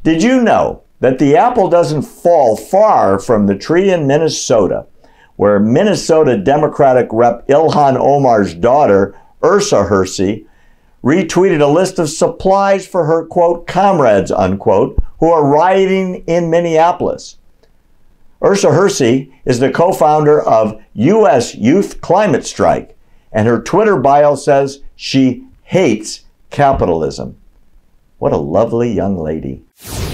Did you know that the apple doesn't fall far from the tree in Minnesota, where Minnesota Democratic Rep. Ilhan Omar's daughter, Ursa Hersey, retweeted a list of supplies for her, quote, comrades, unquote, who are rioting in Minneapolis. Ursa Hersey is the co-founder of U.S. Youth Climate Strike, and her Twitter bio says she hates capitalism. What a lovely young lady.